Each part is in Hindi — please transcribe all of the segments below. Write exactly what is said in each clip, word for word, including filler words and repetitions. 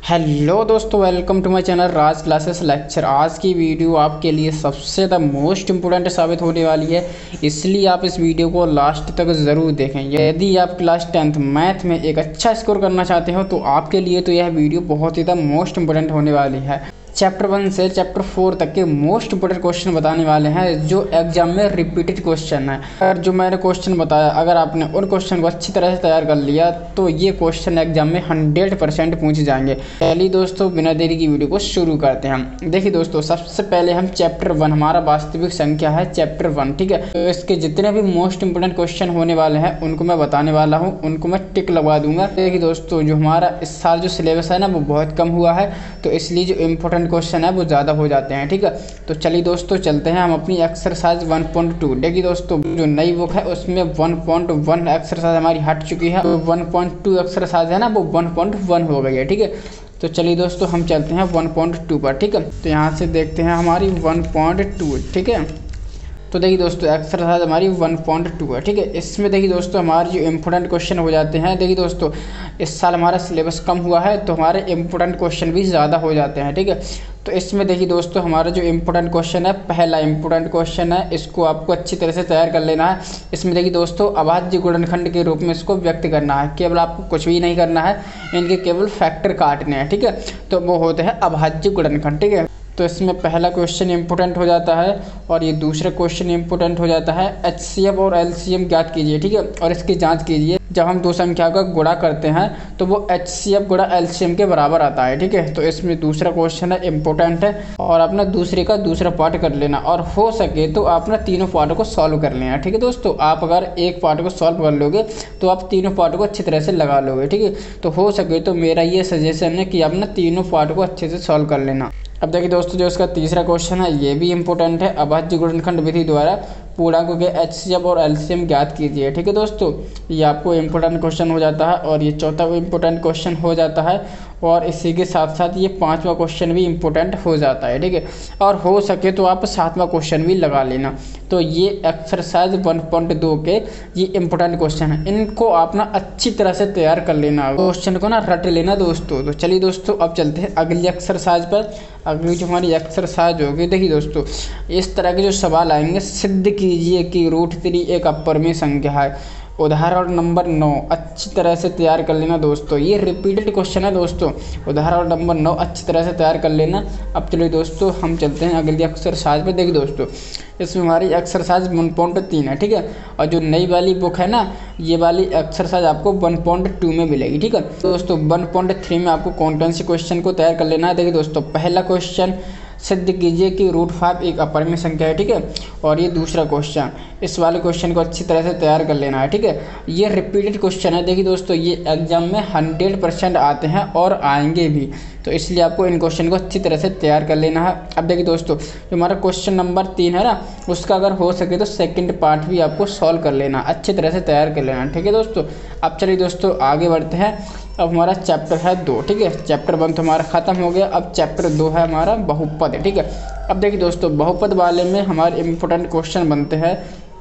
हेलो दोस्तों, welcome to my channel Raj classes lecture. आज की वीडियो आपके लिए सबसे द मोस्ट इम्पोर्टेंट साबित होने वाली है, इसलिए आप इस वीडियो को लास्ट तक ज़रूर देखें। यदि आप क्लास टेंथ मैथ में एक अच्छा स्कोर करना चाहते हो तो आपके लिए तो यह वीडियो बहुत ही द मोस्ट इम्पोर्टेंट होने वाली है। चैप्टर वन से चैप्टर फोर तक के मोस्ट इंपोर्टेंट क्वेश्चन बताने वाले हैं जो एग्जाम में रिपीटेड क्वेश्चन है। और जो मैंने क्वेश्चन बताया, अगर आपने उन क्वेश्चन को अच्छी तरह से तैयार कर लिया तो ये क्वेश्चन एग्जाम में हंड्रेड परसेंट पूछे जाएंगे। चलिए दोस्तों, बिना देरी की वीडियो को शुरू करते हैं हम। देखिए दोस्तों, सबसे पहले हम चैप्टर वन, हमारा वास्तविक संख्या है चैप्टर वन, ठीक है। तो इसके जितने भी मोस्ट इंपोर्टेंट क्वेश्चन होने वाले हैं उनको मैं बताने वाला हूँ, उनको मैं टिक लगवा दूंगा। देखिए दोस्तों, जो हमारा इस साल जो सिलेबस है ना वो बहुत कम हुआ है, तो इसलिए जो इम्पोर्टेंट क्वेश्चन है वो ज़्यादा हो जाते हैं, ठीक है। तो चलिए दोस्तों, चलते हैं हम अपनी एक्सरसाइज वन पॉइंट टू। देखिए दोस्तों, जो नई बुक है उसमें वन पॉइंट वन एक्सरसाइज हमारी हट चुकी है, तो वन पॉइंट टू एक्सरसाइज है ना वो वन पॉइंट वन हो गई है, ठीक है। तो चलिए दोस्तों, हम चलते हैं वन पॉइंट टू पर, ठीक है। तो यहाँ से देखते हैं हमारी वन पॉइंट टू, ठीक है। तो देखिए दोस्तों, एक्सरसाइज हमारी वन पॉइंट टू है, ठीक है। इसमें देखिए दोस्तों, हमारे जो इम्पोर्टेंट क्वेश्चन हो जाते हैं, देखिए दोस्तों इस साल हमारा सिलेबस कम हुआ है तो हमारे इम्पोर्टेंट क्वेश्चन भी ज़्यादा हो जाते हैं, ठीक है। तो इसमें देखिए दोस्तों, हमारा जो इम्पोर्टेंट क्वेश्चन है, पहला इम्पोर्टेंट क्वेश्चन है, इसको आपको अच्छी तरह से तैयार कर लेना है। इसमें देखिए दोस्तों, अभाज्य गुणनखंड के रूप में इसको व्यक्त करना है। केवल आपको कुछ भी नहीं करना है, इनके केवल फैक्टर काटने हैं, ठीक है। तो वो होते हैं अभाज्य गुणनखंड, ठीक है। तो इसमें पहला क्वेश्चन इंपॉर्टेंट हो जाता है और ये दूसरा क्वेश्चन इंपॉर्टेंट हो जाता है। एचसीएफ और एलसीएम ज्ञात कीजिए, ठीक है। और इसकी जांच कीजिए, जब हम दो संख्या का गुणा करते हैं तो वो एचसीएफ गुणा एलसीएम के बराबर आता है, ठीक है। तो इसमें दूसरा क्वेश्चन है इंपॉर्टेंट है और अपना दूसरे का दूसरा पार्ट कर लेना, और हो सके तो अपना तीनों पार्ट को सॉल्व कर लेना, ठीक है दोस्तों। आप अगर एक पार्ट को सॉल्व कर लोगे तो आप तीनों पार्ट को अच्छी तरह से लगा लोगे, ठीक है। तो हो सके तो मेरा ये सजेशन है कि अपना तीनों पार्ट को अच्छे से सॉल्व कर लेना। अब देखिए दोस्तों, जो इसका तीसरा क्वेश्चन है ये भी इंपॉर्टेंट है। अभाज्य गुणनखंड विधि द्वारा पूर्णांकों के एचसीएफ और एलसीएम ज्ञात कीजिए, ठीक है दोस्तों। ये आपको इंपॉर्टेंट क्वेश्चन हो जाता है और ये चौथा इंपॉर्टेंट क्वेश्चन हो जाता है, और इसी के साथ साथ ये पांचवा क्वेश्चन भी इंपॉर्टेंट हो जाता है, ठीक है। और हो सके तो आप सातवां क्वेश्चन भी लगा लेना। तो ये एक्सरसाइज वन पॉइंट दो के ये इंपॉर्टेंट क्वेश्चन है, इनको आप ना अच्छी तरह से तैयार कर लेना, क्वेश्चन को ना रट लेना दोस्तों। तो चलिए दोस्तों, अब चलते हैं अगली एक्सरसाइज पर। अगली जो हमारी एक्सरसाइज होगी, देखिए दोस्तों इस तरह के जो सवाल आएंगे, सिद्ध कीजिए कि रूट थ्री एक अपरिमेय संख्या है। उदाहरण नंबर नौ अच्छी तरह से तैयार कर लेना दोस्तों, ये रिपीटेड क्वेश्चन है दोस्तों। उदाहरण नंबर नौ अच्छी तरह से तैयार कर लेना। अब चलिए दोस्तों, हम चलते हैं अगली एक्सरसाइज पे। देखिए दोस्तों, इसमें हमारी एक्सरसाइज वन पॉइंट तीन है, ठीक है। और जो नई वाली बुक है ना, ये वाली एक्सरसाइज आपको वन पॉइंट टू में मिलेगी, ठीक है। तो दोस्तों वन पॉइंट थ्री में आपको कौन कौन से क्वेश्चन को तैयार कर लेना है। देखिए दोस्तों, पहला क्वेश्चन सिद्ध कीजिए कि रूट फाइव एक अपरिमेय संख्या है, ठीक है। और ये दूसरा क्वेश्चन, इस वाले क्वेश्चन को अच्छी तरह से तैयार कर लेना है, ठीक है। ये रिपीटेड क्वेश्चन है। देखिए दोस्तों, ये एग्जाम में हंड्रेड परसेंट आते हैं और आएंगे भी, तो इसलिए आपको इन क्वेश्चन को अच्छी तरह से तैयार कर लेना है। अब देखिए दोस्तों, जो हमारा क्वेश्चन नंबर तीन है ना, उसका अगर हो सके तो सेकंड पार्ट भी आपको सॉल्व कर लेना, अच्छी तरह से तैयार कर लेना, ठीक है दोस्तों। अब चलिए दोस्तों आगे बढ़ते हैं। अब हमारा चैप्टर है दो, ठीक है। चैप्टर वन तो हमारा ख़त्म हो गया, अब चैप्टर दो है हमारा बहुपद, ठीक है। अब देखिए दोस्तों, बहुपद वाले में हमारे इम्पोर्टेंट क्वेश्चन बनते हैं।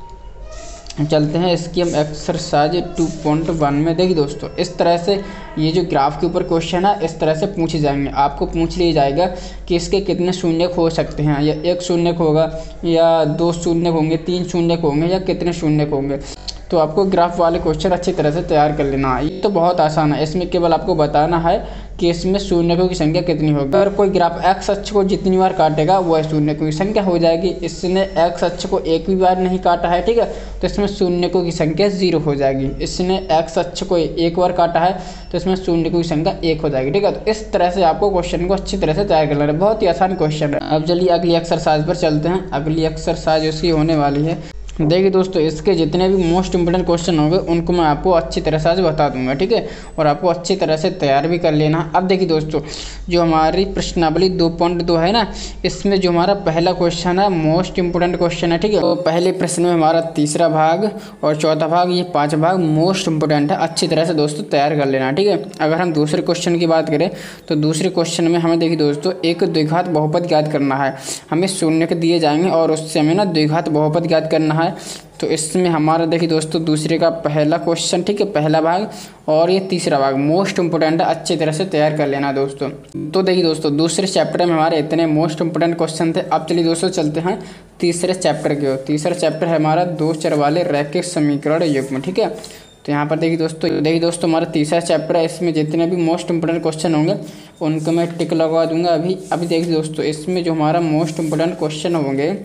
चलते हैं इसकी हम एक्सरसाइज टू पॉइंट वन में। देखिए दोस्तों, इस तरह से ये जो ग्राफ के ऊपर क्वेश्चन है इस तरह से पूछे जाएंगे। आपको पूछ लिया जाएगा कि इसके कितने शून्य हो सकते हैं, या एक शून्य होगा, या दो शून्य होंगे, तीन शून्य होंगे, या कितने शून्य होंगे। तो आपको ग्राफ वाले क्वेश्चन अच्छी तरह से तैयार कर लेना है। ये तो बहुत आसान है, इसमें केवल आपको बताना है कि इसमें शून्यकों की संख्या कितनी होगी। अगर कोई ग्राफ एक्स अक्ष को जितनी बार काटेगा वह शून्यकों की संख्या हो जाएगी। इसने एक्स अक्ष को एक भी बार नहीं काटा है, ठीक है, तो इसमें शून्यकों की संख्या जीरो हो जाएगी। इसने एक्स अक्ष को एक बार काटा है तो इसमें शून्यकों की संख्या एक हो जाएगी, ठीक है। तो इस तरह से आपको क्वेश्चन को अच्छी तरह से तैयार कर लेना है, बहुत ही आसान क्वेश्चन है। अब चलिए अगली एक्सरसाइज पर चलते हैं। अगली एक्सरसाइज उसकी होने वाली है। देखिए दोस्तों, इसके जितने भी मोस्ट इंपोर्टेंट क्वेश्चन होंगे उनको मैं आपको अच्छी तरह से आज बता दूंगा, ठीक है। और आपको अच्छी तरह से तैयार भी कर लेना। अब देखिए दोस्तों, जो हमारी प्रश्नावली दो पॉइंट दो है ना, इसमें जो हमारा पहला क्वेश्चन है मोस्ट इंपोर्टेंट क्वेश्चन है, ठीक है। तो पहले प्रश्न में हमारा तीसरा भाग और चौथा भाग, ये पाँच भाग मोस्ट इंपोर्टेंट है, अच्छी तरह से दोस्तों तैयार कर लेना, ठीक है। अगर हम दूसरे क्वेश्चन की बात करें तो दूसरे क्वेश्चन में हमें देखिए दोस्तों एक द्विघात बहुपद ज्ञात करना है। हमें शून्य के दिए जाएंगे और उससे हमें ना द्विघात बहुपद ज्ञात करना है। तो इसमें हमारा देखिए दोस्तों दूसरे का पहला क्वेश्चन, ठीक है, पहला भाग और ये तीसरा भाग मोस्ट इंपोर्टेंट है, अच्छी तरह से तैयार कर लेना दोस्तों। तो देखिए दोस्तों दूसरे चैप्टर में हमारे इतने मोस्ट इंपोर्टेंट क्वेश्चन थे। अब चलिए दोस्तों चलते हैं तीसरे चैप्टर की ओर। तीसरा चैप्टर है हमारा दो चर वाले रैखिक समीकरण युग्म, ठीक है। तो यहाँ पर देखिए दोस्तों देखिए दोस्तों हमारा तीसरा चैप्टर है, इसमें जितने भी मोस्ट इंपोर्टेंट क्वेश्चन होंगे उनको मैं टिक लगवा दूंगा अभी। अभी देखिए दोस्तों इसमें जो हमारा मोस्ट इंपोर्टेंट क्वेश्चन होंगे,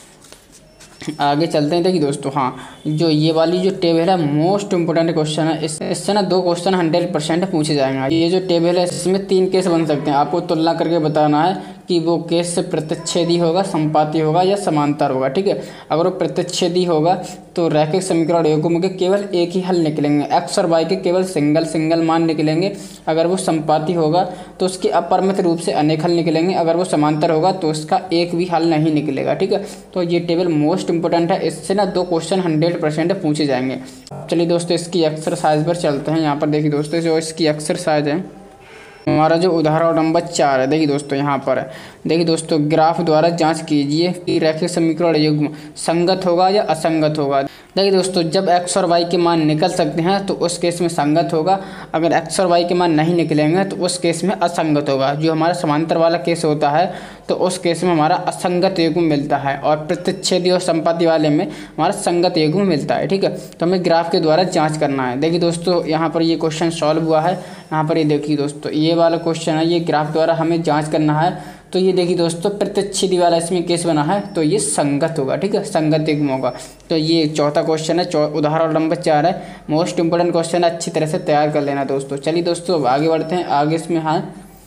आगे चलते हैं। देखिए दोस्तों हाँ, जो ये वाली जो टेबल है मोस्ट इंपोर्टेंट क्वेश्चन है, इस इससे ना दो क्वेश्चन हंड्रेड परसेंट पूछे जाएंगे। ये जो टेबल है इसमें तीन केस बन सकते हैं, आपको तुलना करके बताना है कि वो केस से प्रतिच्छेदी होगा, संपाती होगा या समांतर होगा, ठीक है। अगर वो प्रतिच्छेदी होगा तो रैखिक समीकरण युग्म के केवल एक ही हल निकलेंगे, एक्स और वाई के केवल सिंगल सिंगल मान निकलेंगे। अगर वो संपाती होगा तो उसके अपरिमित रूप से अनेक हल निकलेंगे। अगर वो समांतर होगा तो उसका एक भी हल नहीं निकलेगा, ठीक है। तो ये टेबल मोस्ट इंपोर्टेंट है, इससे ना दो क्वेश्चन हंड्रेड परसेंट पूछे जाएंगे। चलिए दोस्तों इसकी एक्सरसाइज पर चलते हैं। यहाँ पर देखिए दोस्तों जो इसकी एक्सरसाइज है, हमारा जो उदाहरण नंबर चार है, देखिए दोस्तों यहाँ पर है। देखिए दोस्तों ग्राफ द्वारा जांच कीजिए कि रैखिक समीकरण युग्म संगत होगा या असंगत होगा। देखिए दोस्तों जब x और y के मान निकल सकते हैं तो उस केस में संगत होगा, अगर x और y के मान नहीं निकलेंगे तो उस केस में असंगत होगा। जो हमारा समांतर वाला केस होता है तो उस केस में हमारा असंगत युग्म मिलता है, और प्रतिच्छेदी और संपाती वाले में हमारा संगत युग्म मिलता है, ठीक है। तो हमें ग्राफ के द्वारा जाँच करना है। देखिए दोस्तों यहाँ पर ये क्वेश्चन सॉल्व हुआ है। यहाँ पर ये देखिए दोस्तों ये वाला क्वेश्चन है, ये ग्राफ द्वारा हमें जाँच करना है। तो ये देखिए दोस्तों प्रतिच्छेदी वाला इसमें केस बना है तो ये संगत होगा, ठीक है, संगत युग्म होगा। तो ये चौथा क्वेश्चन है, उदाहरण नंबर चार है, मोस्ट इंपोर्टेंट क्वेश्चन है, अच्छी तरह से तैयार कर लेना दोस्तों। चलिए दोस्तों आगे बढ़ते हैं। आगे इसमें है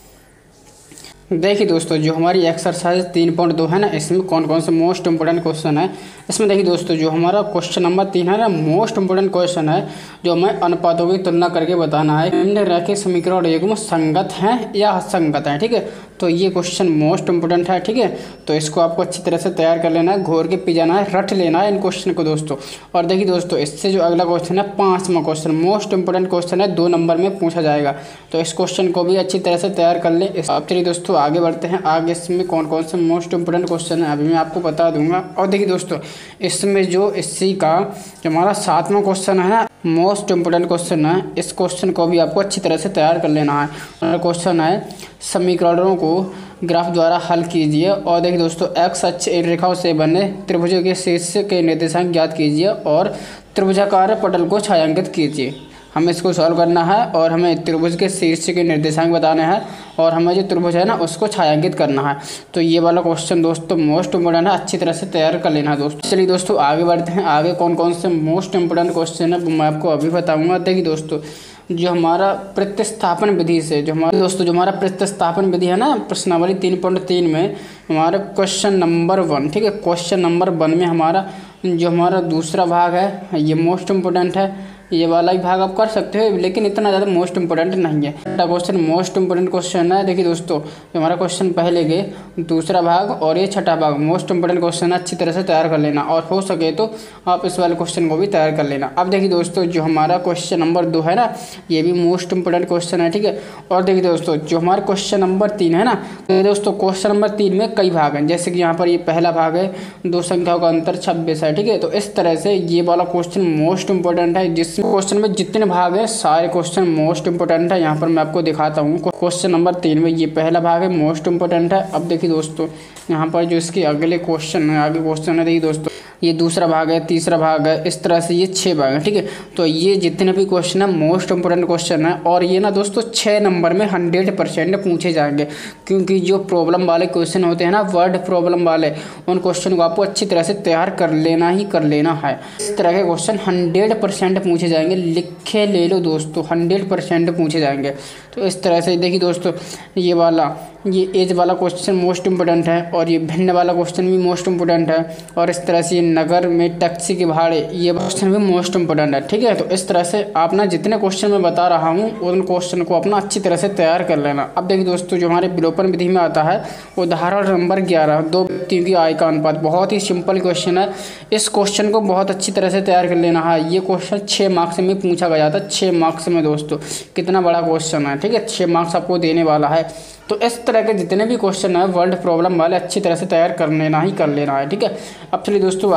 देखिए दोस्तों जो हमारी एक्सरसाइज तीन पॉइंट दो है ना, इसमें कौन कौन से मोस्ट इंपोर्टेंट क्वेश्चन है। इसमें देखिए दोस्तों जो हमारा क्वेश्चन नंबर तीन है ना, मोस्ट इंपोर्टेंट क्वेश्चन है, जो हमें अनुपातों की तुलना करके बताना है निम्न रैखिक समीकरण युग्म संगत हैं या असंगत हैं, ठीक है। तो ये क्वेश्चन मोस्ट इंपोर्टेंट है, ठीक है। तो इसको आपको अच्छी तरह से तैयार कर लेना है, घोर के पी जाना है, रट लेना है इन क्वेश्चन को दोस्तों। और देखिए दोस्तों इससे जो अगला क्वेश्चन है पाँचवा क्वेश्चन मोस्ट इंपोर्टेंट क्वेश्चन है, दो नंबर में पूछा जाएगा। तो इस क्वेश्चन को भी अच्छी तरह से तैयार कर लें। अब चलिए दोस्तों आगे बढ़ते हैं। आगे इसमें कौन कौन से मोस्ट इंपोर्टेंट क्वेश्चन है अभी मैं आपको बता दूंगा। और देखिए दोस्तों इसमें जो इसी का जो हमारा सातवां क्वेश्चन है ना, मोस्ट इंपोर्टेंट क्वेश्चन है, इस क्वेश्चन को भी आपको अच्छी तरह से तैयार कर लेना है। क्वेश्चन है समीकरणों को ग्राफ द्वारा हल कीजिए। और देखिए दोस्तों एक्स अक्ष इन रेखाओं से बने त्रिभुज के शीर्ष के निर्देशांक ज्ञात कीजिए और त्रिभुजाकार पटल को छायांकित कीजिए। हमें इसको सॉल्व करना है और हमें त्रिभुज के शीर्ष के निर्देशांक बताने हैं और हमें जो त्रिभुज है ना उसको छायांकित करना है। तो ये वाला क्वेश्चन दोस्तों मोस्ट इंपोर्टेंट है, अच्छी तरह से तैयार कर लेना है दोस्तों। चलिए दोस्तों आगे बढ़ते हैं। आगे कौन कौन से मोस्ट इंपोर्टेंट क्वेश्चन है वो मैं आपको अभी बताऊंगा। देखिए दोस्तों जो हमारा प्रतिस्थापन विधि से जो हमारा दोस्तों जो हमारा प्रतिस्थापन विधि है ना, प्रश्नावली तीन पॉइंट तीन में हमारा क्वेश्चन नंबर वन, ठीक है, क्वेश्चन नंबर वन में हमारा जो हमारा दूसरा भाग है ये मोस्ट इंपोर्टेंट है। ये वाला ही भाग आप कर सकते हो लेकिन इतना ज़्यादा मोस्ट इंपोर्टेंट नहीं है। छठा क्वेश्चन मोस्ट इंपोर्टेंट क्वेश्चन है। देखिए दोस्तों जो हमारा क्वेश्चन पहले के दूसरा भाग और ये छठा भाग मोस्ट इंपोर्टेंट क्वेश्चन है, अच्छी तरह से तैयार कर लेना और हो सके तो आप इस वाले क्वेश्चन को भी तैयार कर लेना। अब देखिए दोस्तों जो हमारा क्वेश्चन नंबर दो है ना, ये भी मोस्ट इंपोर्टेंट क्वेश्चन है, ठीक है। और देखिए दोस्तों जो हमारा क्वेश्चन नंबर तीन है ना, तो दोस्तों क्वेश्चन नंबर तीन में कई भाग हैं, जैसे कि यहाँ पर ये पहला भाग है दो संख्याओं का अंतर छब्बीस है, ठीक है। तो इस तरह से ये वाला क्वेश्चन मोस्ट इंपोर्टेंट है, जिस क्वेश्चन में जितने भाग है सारे क्वेश्चन मोस्ट इंपोर्टेंट है। यहाँ पर मैं आपको दिखाता हूँ क्वेश्चन नंबर तीन में ये पहला भाग है मोस्ट इंपोर्टेंट है। अब देखिए दोस्तों यहाँ पर जो इसके अगले क्वेश्चन है आगे क्वेश्चन है, देखिए दोस्तों ये दूसरा भाग है, तीसरा भाग है, इस तरह से ये छः भाग है, ठीक है। तो ये जितने भी क्वेश्चन है मोस्ट इंपोर्टेंट क्वेश्चन है और ये ना दोस्तों छः नंबर में हंड्रेड परसेंट पूछे जाएंगे, क्योंकि जो प्रॉब्लम वाले क्वेश्चन होते हैं ना, वर्ड प्रॉब्लम वाले, उन क्वेश्चन को आपको अच्छी तरह से तैयार कर लेना ही कर लेना है। इस तरह के क्वेश्चन हंड्रेड परसेंट पूछे जाएंगे, लिखे ले लो दोस्तों, हंड्रेड परसेंट पूछे जाएंगे। तो इस तरह से देखिए दोस्तों ये वाला ये एज वाला क्वेश्चन मोस्ट इंपोर्टेंट है और ये भिन्न वाला क्वेश्चन भी मोस्ट इंपोर्टेंट है, और इस तरह से ये नगर में टैक्सी के भाड़े ये क्वेश्चन भी मोस्ट इंपोर्टेंट है, ठीक है। तो इस तरह से आप ना जितने क्वेश्चन मैं बता रहा हूँ उन क्वेश्चन को अपना अच्छी तरह से तैयार कर लेना। अब देखिए दोस्तों जो हमारे विलोपन विधि में आता है उदाहरण नंबर ग्यारह, दो व्यक्तियों की आय का अनुपात, बहुत ही सिंपल क्वेश्चन है। इस क्वेश्चन को बहुत अच्छी तरह से तैयार कर लेना है। ये क्वेश्चन छः मार्क्स में पूछा गया था, छः मार्क्स में दोस्तों, कितना बड़ा क्वेश्चन है, ठीक है, छः मार्क्स आपको देने वाला है। तो इस तरह के जितने भी क्वेश्चन है वर्ल्ड प्रॉब्लम वाले अच्छी तरह से तैयार कर लेना ही कर लेना है, ठीक है। अब चलिए दोस्तों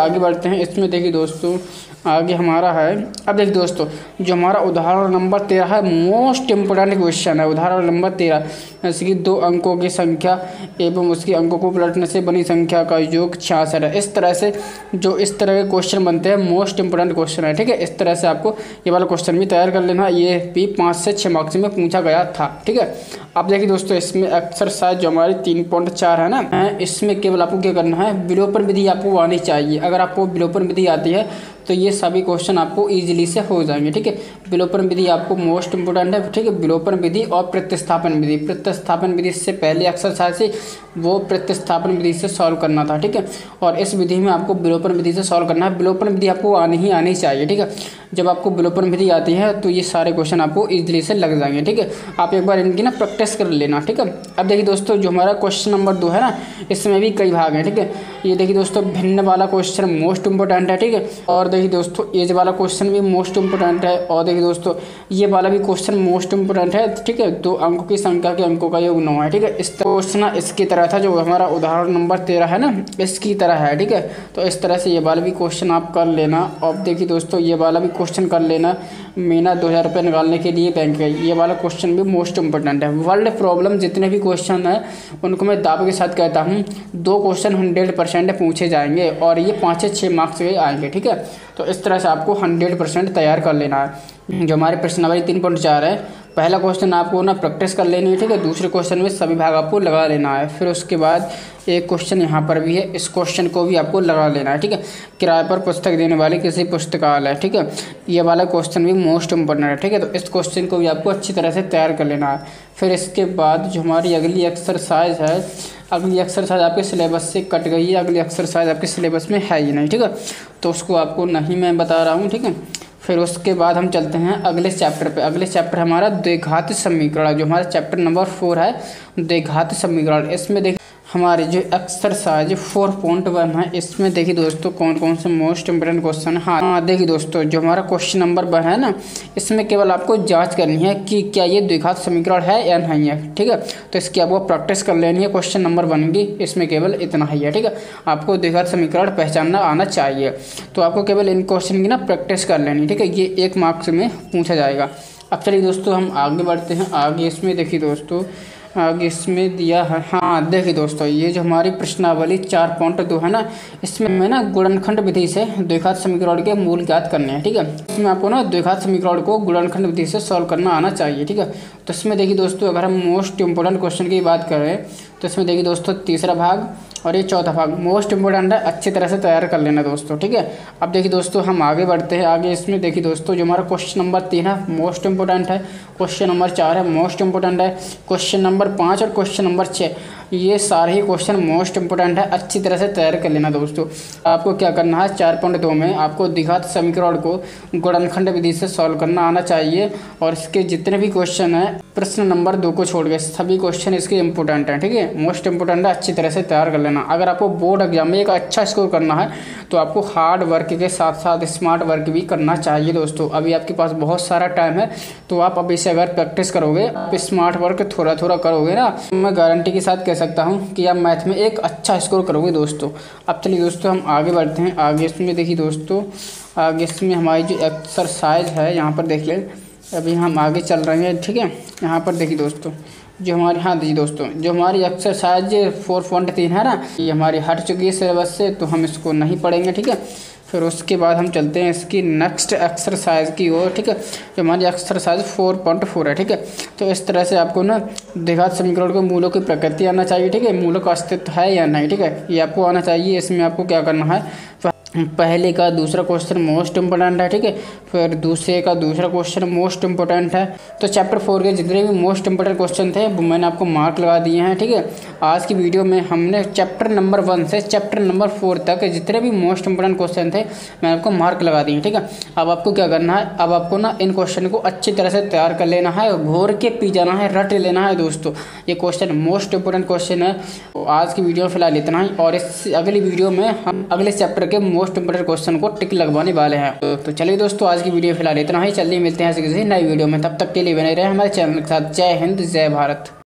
आगे बढ़ते हैं। इसमें देखिए दोस्तों आगे हमारा है, अब देखिए दोस्तों जो हमारा उदाहरण नंबर तेरह है, मोस्ट इम्पोर्टेंट क्वेश्चन है। उदाहरण नंबर तेरह, जैसे कि दो अंकों की संख्या एवं उसकी अंकों को पलटने से बनी संख्या का योग छियासठ है। इस तरह से जो इस तरह के क्वेश्चन बनते हैं मोस्ट इंपोर्टेंट क्वेश्चन है, ठीक है। इस तरह से आपको ये वाला क्वेश्चन भी तैयार कर लेना। ये भी पाँच से छः मार्क्स में पूछा गया था, ठीक है। अब देखिए दोस्तों इसमें एक्सरसाइज जो हमारी तीन पॉइंट चार है ना, इसमें केवल आपको क्या करना है, विलोपन विधि आपको आनी चाहिए। अगर आपको विलोपन विधि आती है तो ये सभी क्वेश्चन आपको इजीली से हो जाएंगे, ठीक है। विलोपन विधि आपको मोस्ट इंपोर्टेंट है, ठीक है। विलोपन विधि और प्रतिस्थापन विधि, प्रतिस्थापन विधि से पहले एक्सरसाइज से वो प्रतिस्थापन विधि से सॉल्व करना था, ठीक है। और इस विधि में आपको विलोपन विधि से सॉल्व करना है। विलोपन विधि आपको आनी ही आनी चाहिए, ठीक है। जब आपको विलोपन विधि आती है तो ये सारे क्वेश्चन आपको इजीली से लग जाएंगे, ठीक है। आप एक बार इनकी ना प्रैक्टिस कर लेना, ठीक है। अब देखिए दोस्तों जो हमारा क्वेश्चन नंबर दो है ना, इसमें भी कई भाग हैं, ठीक है। ये देखिए दोस्तों भिन्न वाला क्वेश्चन मोस्ट इंपोर्टेंट है, ठीक है। और देखिए दोस्तों एज वाला क्वेश्चन भी मोस्ट इंपोर्टेंट है। और देखिए दोस्तों ये वाला भी क्वेश्चन मोस्ट इंपोर्टेंट है, ठीक है। दो अंकों की संख्या के अंकों का योग नौ है, ठीक है। इस क्वेश्चन इसकी तरह था, जो हमारा उदाहरण नंबर तेरह है ना, इसकी तरह है, ठीक है। तो इस तरह से ये वाला भी क्वेश्चन आप कर लेना। और देखिए दोस्तों ये वाला भी क्वेश्चन कर लेना, महीना दो हज़ार रुपये निकालने के लिए बैंक गई, ये वाला क्वेश्चन भी मोस्ट इंपोर्टेंट है। वर्ल्ड प्रॉब्लम जितने भी क्वेश्चन है उनको मैं दावे के साथ कहता हूँ दो क्वेश्चन हंड्रेड परसेंट पूछे जाएंगे और ये पाँच से छः मार्क्स के आएंगे, ठीक है। तो इस तरह से आपको हंड्रेड परसेंट तैयार कर लेना है। जो हमारे प्रश्नावली तीन पॉइंट चार है, पहला क्वेश्चन आपको ना प्रैक्टिस कर लेनी है, ठीक है। दूसरे क्वेश्चन में सभी भाग आपको लगा लेना है। फिर उसके बाद एक क्वेश्चन यहाँ पर भी है, इस क्वेश्चन को भी आपको लगा लेना है, ठीक है। किराए पर पुस्तक देने वाले किसी पुस्तकालय, ठीक है। ये वाला क्वेश्चन भी मोस्ट इंपोर्टेंट है, ठीक है। तो इस क्वेश्चन को भी आपको अच्छी तरह से तैयार कर लेना है। फिर इसके बाद जो हमारी अगली एक्सरसाइज है, अगली एक्सरसाइज आपके सिलेबस से कट गई है, अगली एक्सरसाइज आपके सिलेबस में है ही नहीं, ठीक है। तो उसको आपको नहीं मैं बता रहा हूँ, ठीक है। फिर उसके बाद हम चलते हैं अगले चैप्टर पे। अगले चैप्टर हमारा द्विघात समीकरण, जो हमारा चैप्टर नंबर फोर है द्विघात समीकरण। इसमें देखिए हमारी जो एक्सरसाइज फोर पॉइंट वन है, इसमें देखिए दोस्तों कौन कौन से मोस्ट इंपोर्टेंट क्वेश्चन है। हाँ देखिए दोस्तों जो हमारा क्वेश्चन नंबर वन है ना, इसमें केवल आपको जांच करनी है कि क्या ये द्विघात समीकरण है या नहीं है, ठीक है। तो इसकी आपको प्रैक्टिस कर लेनी है। क्वेश्चन नंबर वन की इसमें केवल इतना ही है, ठीक है। आपको द्विघात समीकरण पहचानना आना चाहिए, तो आपको केवल इन क्वेश्चन की ना प्रैक्टिस कर लेनी, ठीक है। ये एक मार्क्स में पूछा जाएगा। अब चलिए दोस्तों हम आगे बढ़ते हैं। आगे इसमें देखिए दोस्तों आगे इसमें दिया है, हाँ देखिए दोस्तों ये जो हमारी प्रश्नावली चार पॉइंट दो है ना, इसमें मैं ना गुणनखंड विधि से द्विघात समीकरण के मूल ज्ञात करने हैं, ठीक है। इसमें आपको ना द्विघात समीकरण को गुणनखंड विधि से सॉल्व करना आना चाहिए, ठीक है। तो इसमें देखिए दोस्तों अगर हम मोस्ट इंपोर्टेंट क्वेश्चन की बात करें तो इसमें देखिए दोस्तों तीसरा भाग और ये चौथा भाग मोस्ट इंपोर्टेंट है, अच्छी तरह से तैयार कर लेना दोस्तों, ठीक है। अब देखिए दोस्तों हम आगे बढ़ते हैं। आगे इसमें देखिए दोस्तों जो हमारा क्वेश्चन नंबर तीन है मोस्ट इंपोर्टेंट है, क्वेश्चन नंबर चार है मोस्ट इंपोर्टेंट है, क्वेश्चन नंबर पाँच और क्वेश्चन नंबर छः, ये सारे ही क्वेश्चन मोस्ट इंपोर्टेंट है, अच्छी तरह से तैयार कर लेना दोस्तों। आपको क्या करना है, चार पॉइंट दो में आपको द्विघात समीकरण को गुणनखंड विधि से सॉल्व करना आना चाहिए। और इसके जितने भी क्वेश्चन हैं प्रश्न नंबर दो को छोड़ के सभी क्वेश्चन इसके इंपोर्टेंट हैं, ठीक है। मोस्ट इंपोर्टेंट है, अच्छी तरह से तैयार कर लेना। अगर आपको बोर्ड एग्जाम में एक अच्छा स्कोर करना है तो आपको हार्ड वर्क के साथ साथ स्मार्ट वर्क भी करना चाहिए दोस्तों। अभी आपके पास बहुत सारा टाइम है, तो आप अभी से अगर प्रैक्टिस करोगे, आप स्मार्ट वर्क थोड़ा थोड़ा करोगे ना, मैं गारंटी के साथ कह सकता हूँ कि आप मैथ में एक अच्छा स्कोर करोगे दोस्तों। अब चलिए दोस्तों हम आगे बढ़ते हैं। आगे इसमें देखिए दोस्तों आगे इसमें हमारी जो एक्सरसाइज है यहाँ पर देखिए, अभी हम आगे चल रहे हैं, ठीक है। यहाँ पर देखिए दोस्तों जो हमारी, हाँ देखिए दोस्तों जो हमारी एक्सरसाइज फोर पॉइंट तीन है ना, ये हमारी हट चुकी है सिलेबस से, तो हम इसको नहीं पढ़ेंगे, ठीक है। फिर उसके बाद हम चलते हैं इसकी नेक्स्ट एक्सरसाइज की ओर, ठीक है। जो हमारी एक्सरसाइज फोर पॉइंट फोर है, ठीक है। तो इस तरह से आपको ना द्विघात समीकरण के मूलों की प्रकृति आना चाहिए, ठीक है। मूलों का अस्तित्व है या नहीं, ठीक है, ये आपको आना चाहिए। इसमें आपको क्या करना है, पहले का दूसरा क्वेश्चन मोस्ट इंपोर्टेंट है, ठीक है। फिर दूसरे का दूसरा क्वेश्चन मोस्ट इंपोर्टेंट है। तो चैप्टर फोर के जितने भी मोस्ट इंपोर्टेंट क्वेश्चन थे वो मैंने आपको मार्क लगा दिए हैं, ठीक है। आज की वीडियो में हमने चैप्टर नंबर वन से चैप्टर नंबर फोर तक जितने भी मोस्ट इंपोर्टेंट क्वेश्चन थे मैंने आपको मार्क लगा दिए, ठीक है। अब आपको क्या करना है, अब आपको ना इन क्वेश्चन को अच्छी तरह से तैयार कर लेना है, घोर के पी जाना है, रट लेना है दोस्तों। ये क्वेश्चन मोस्ट इंपोर्टेंट क्वेश्चन है। तो आज की वीडियो में फिलहाल इतना ही, और इस अगली वीडियो में हम अगले चैप्टर के मोस्ट इंपोर्टेंट क्वेश्चन को टिक लगवाने वाले हैं। तो, तो चलिए दोस्तों आज की वीडियो फिलहाल इतना ही, जल्दी मिलते हैं किसी नई वीडियो में, तब तक के लिए बने रहे हमारे चैनल के साथ। जय हिंद जय भारत।